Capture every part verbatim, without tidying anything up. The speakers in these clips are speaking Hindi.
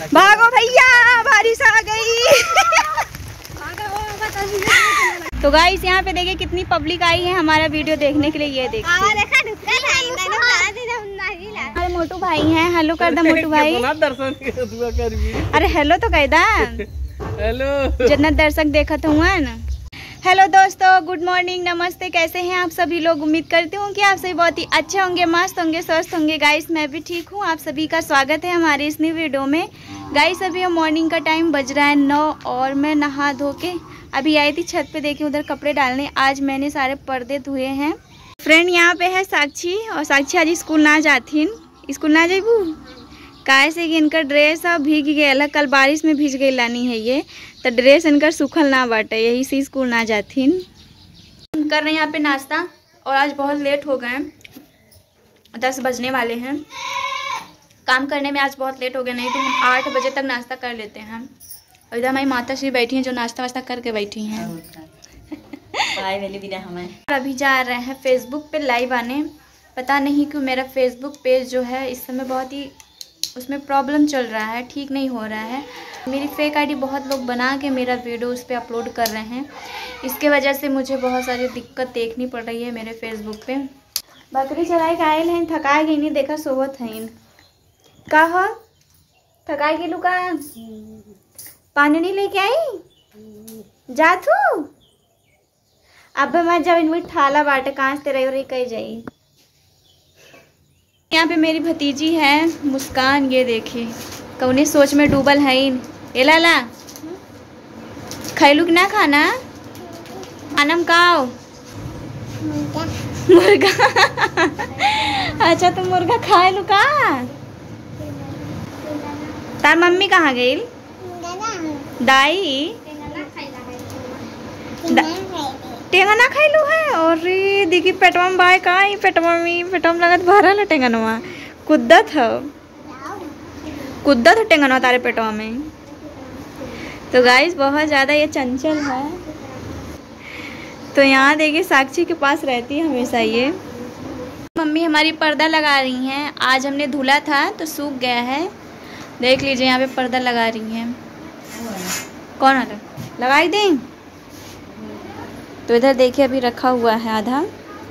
भागो भैया, बारिश आ गई। तो गाइस यहाँ पे देखिए कितनी पब्लिक आई है हमारा वीडियो देखने के लिए। ये देखिए हमारे मोटू भाई हैं। हेलो कर दो मोटू भाई। अरे हेलो तो कह दा। हेलो जन्नत दर्शक देखा तो हुआ ना। हेलो दोस्तों, गुड मॉर्निंग, नमस्ते। कैसे हैं आप सभी लोग? उम्मीद करती हूँ कि आप सभी बहुत ही अच्छे होंगे, मस्त होंगे, स्वस्थ होंगे। गाइस मैं भी ठीक हूँ। आप सभी का स्वागत है हमारे इस न्यू वीडियो में। गाइस अभी हम मॉर्निंग का टाइम बज रहा है नौ और मैं नहा धो के अभी आई थी छत पे। देखिए उधर कपड़े डालने। आज मैंने सारे पर्दे धोए हैं। फ्रेंड यहाँ पे है साक्षी, और साक्षी आज स्कूल ना जाती। स्कूल ना जाइबू काहे से कि इनका ड्रेस अब भीग गया। कल बारिश में भीज गई लानी है ये, तो ड्रेस इनका सूखल ना बाटे, यही से स्कूल ना जाती। कर रहे हैं यहाँ पे नाश्ता और आज बहुत लेट हो गए, दस बजने वाले हैं। काम करने में आज बहुत लेट हो गया, नहीं तो हम आठ बजे तक नाश्ता कर लेते हैं। और इधर हमारी माता श्री बैठी हैं जो नाश्ता वास्ता करके बैठी हैं। हमें अभी जा रहे हैं फेसबुक पे लाइव आने। पता नहीं क्यों मेरा फेसबुक पेज जो है इस समय बहुत ही उसमें प्रॉब्लम चल रहा है, ठीक नहीं हो रहा है। मेरी फेक आईडी बहुत लोग बना के मेरा वीडियो उस पर अपलोड कर रहे हैं। इसके वजह से मुझे बहुत सारी दिक्कत देखनी पड़ रही है मेरे फेसबुक पे। बकरी चराई के आयल हैं, थका गई नहीं, देखा सोवत हैं का हो थकाई गेलू का। पानी नहीं लेके आई जा तू। अब मैं जब इनमें ठाला बाटे कहाँ से रही और कही जाई। यहाँ पे मेरी भतीजी है मुस्कान, ये देखिए कौने सोच में डूबल है। ये लाला खैलू कि ना खाना आनम काओ मुर्गा। अच्छा तो मुर्गा खाए लू का। तार मम्मी कहाँ गई? दाई टेंगा ना खाइलू है। और देखी पेटवा में बाय का पेटवा में पेटवा में लगत भरल है टेंगनवा। कुद्दत है कुद्दत है टेंगनवा तारे पेटवा में। तो गाइस बहुत ज़्यादा ये चंचल है। तो यहाँ देखिए साक्षी के पास रहती है हमेशा ये। मम्मी हमारी पर्दा लगा रही हैं। आज हमने धुला था तो सूख गया है। देख लीजिए यहाँ पे पर्दा लगा रही हैं। कौन आ लगाई दें? तो इधर देखिए अभी रखा हुआ है आधा।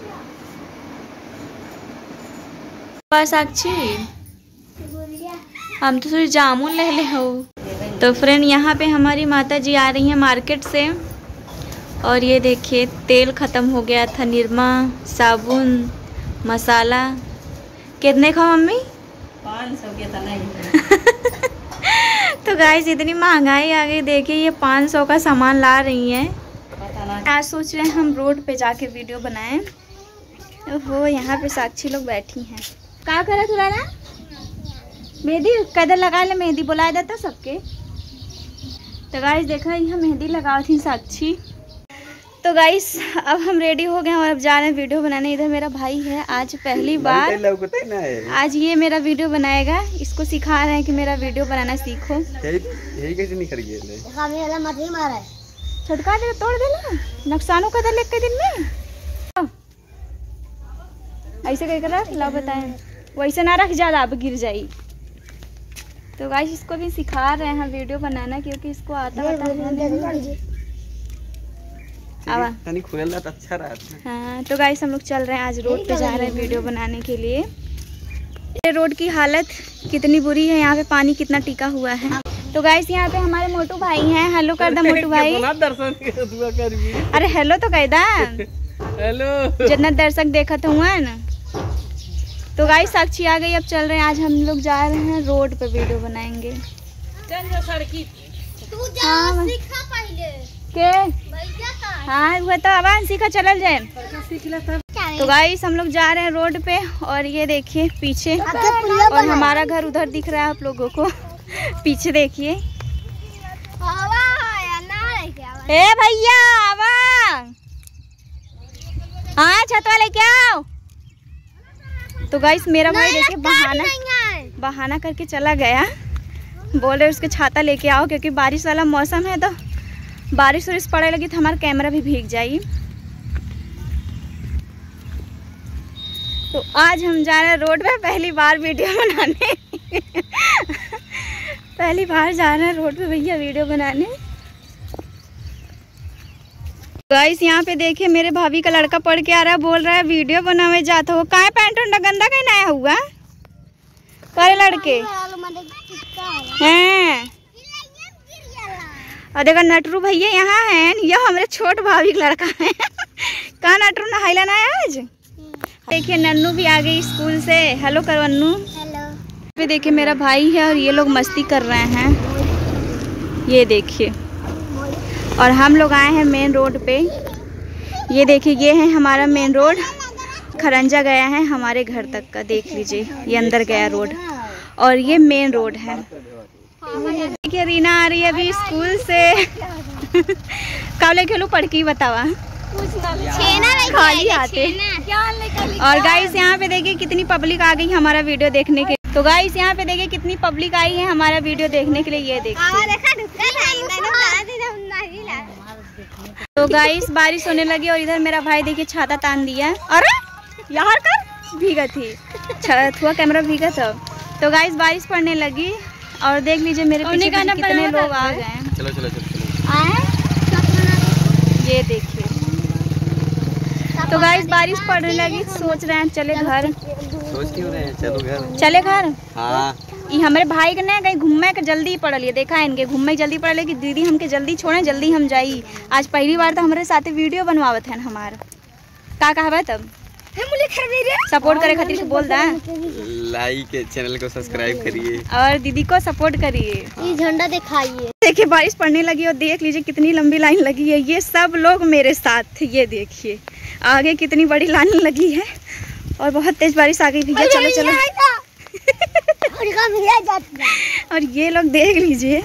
साक्षी हम तो थोड़ी जामुन ले ले हो। तो फ्रेंड यहाँ पे हमारी माता जी आ रही हैं मार्केट से। और ये देखिए तेल ख़त्म हो गया था, निरमा, साबुन, मसाला। कितने का मम्मी? पाँच सौ के नहीं। तो गाइस इतनी महंगाई आ गई। देखिए ये पाँच सौ का सामान ला रही हैं। आज सोच रहे हैं हम रोड पे जाके वीडियो बनाएं। वो यहाँ पे साक्षी लोग बैठी हैं। क्या करे तू लाला? मेहंदी कदर लगा ले, मेहंदी बुलाया देता सबके। तो गाइस देखा यहाँ मेहंदी लगा थी साक्षी। तो गाइस अब हम रेडी हो गए और अब जा रहे हैं वीडियो बनाने। इधर मेरा भाई है, आज पहली बार आज ये मेरा वीडियो बनाएगा। इसको सिखा रहे हैं कि मेरा वीडियो बनाना सीखो। यही कैसे नहीं करिए छटका दे तोड़ देना नुकसानों का दर के दिन में ऐसे कह कर ला बताएं। वैसे ना रख ज्यादा अब गिर जाई। तो गाइस इसको भी सिखा रहे हैं वीडियो बनाना क्योंकि इसको आता है। अच्छा रहा। हाँ तो गाइस हम लोग चल रहे हैं, आज रोड पे जा रहे हैं वीडियो बनाने के लिए। ये रोड की हालत कितनी बुरी है, यहाँ पे पानी कितना टिका हुआ है। तो गाइस यहाँ पे हमारे मोटू भाई हैं। हेलो कर दो मोटू भाई। अरे हेलो तो कह दा। हेलो जन्नत दर्शक देखा तो हुआ ना। तो गाइस साक्षी आ गई, अब चल रहे हैं। आज हम लोग जा रहे हैं रोड पे वीडियो बनाएंगे। हाँ के हाँ वो तो आवाज सीखा चल जाए। तो गाइस हम लोग जा रहे हैं रोड पे और ये देखिए पीछे और हमारा घर उधर दिख रहा है आप लोगों को। पीछे देखिए। ए भैया आवा हाँ छत वाले क्या आओ। तो गाइस मेरा भाई देखिए बहाना बहाना करके चला गया। बोल रहे उसके छाता लेके आओ क्योंकि बारिश वाला मौसम है। तो बारिश वारिश पड़ने लगी तो हमारा कैमरा भी भीग जाएगी। तो आज हम जा रहे हैं रोड पे पहली बार वीडियो बनाने। तो पहली बार जा रहे हैं रोड पे भैया वीडियो बनाने। गाइस यहाँ पे देखिए मेरे भाभी का लड़का पढ़ के आ रहा है, बोल रहा है वीडियो बनावे जाता हो। काहे पैंट उंडा गंदा कहीं नया हुआ करे लड़के हैं। और देखो नटरू भैया यहाँ है, यह हमारे छोट भाभी का लड़का है। कहाँ नटरू नहाइला ना आज। देखिए नन्नू भी आ गई स्कूल से। हेलो करो अन्नू। हेलो। देखिए मेरा भाई है और ये लोग मस्ती कर रहे हैं, ये देखिए। और हम लोग आए हैं मेन रोड पे। ये देखिए ये है हमारा मेन रोड। खरंजा गया है हमारे घर तक का, देख लीजिए ये अंदर गया रोड और ये मेन रोड है। देखिए रीना आ रही है अभी स्कूल से। काले खेलू पढ़ के बतावा खाली आते। और गाइस यहाँ पे देखिए कितनी पब्लिक आ गई हमारा वीडियो देखने के। तो गाइस यहाँ पे देखिए कितनी पब्लिक आई है हमारा वीडियो देखने के लिए, ये देखिए। तो गाइस बारिश होने लगी और इधर मेरा भाई देखिए छाता तान दिया। अरे यहाँ कर भीगा थी, थोड़ा कैमरा भीगा था। तो गाइस बारिश पड़ने लगी और देख लीजिए मेरे पीछे कितने लोग आ गए हैं। चलो चलो चलो आए, ये देखिए। तो गाइस बारिश पड़ने लगी, सोच रहे हैं चले घर। सोच क्यों रहे हैं, चलो घर। चले घर। हाँ। ये हमारे भाई के ना कहीं घूमने के जल्दी पड़ल है, देखा है इनके घूमने जल्दी पड़ल है कि दीदी हमके जल्दी छोड़े जल्दी हम जाई। आज पहली बार तो हमारे साथ वीडियो बनवावत है हमारा। का कहवा तब सपोर्ट करे खातिर से बोल दा, लाइक चैनल को सब्सक्राइब करिए और दीदी को सपोर्ट करिए। ये झंडा दिखाइए। देखिए बारिश पड़ने लगी और देख लीजिए कितनी लंबी लाइन लगी है। ये सब लोग मेरे साथ, ये देखिए आगे कितनी बड़ी लाइन लगी है और बहुत तेज बारिश आ गई भैया। चलो चलो। और ये लोग देख लीजिए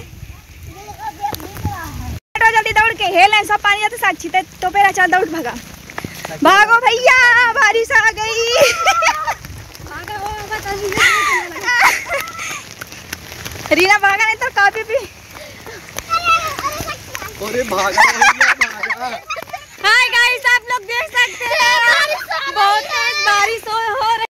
जल्दी दौड़ के हेल सब पानी जाते साक्षी तो पेरा चल दौड़ भागा भागो भैया बारिश आ गई। रीना भागा नहीं तो काफी भी। अरे भागा भागा। हाय गाइस आप लोग देख सकते हैं बहुत तेज बारिश हो